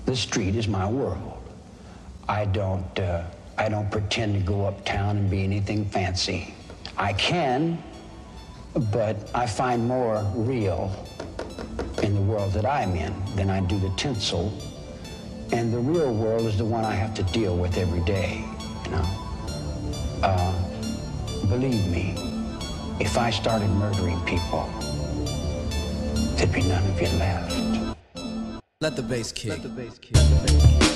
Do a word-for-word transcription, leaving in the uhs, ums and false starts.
The street is my world. I don't, uh, I don't pretend to go uptown and be anything fancy. I can, but I find more real in the world that I'm in than I do the tinsel. And the real world is the one I have to deal with every day, you know? Uh, believe me, if I started murdering people, there'd be none of you left. Let the bass kick. Let the bass kick. Let the bass kick.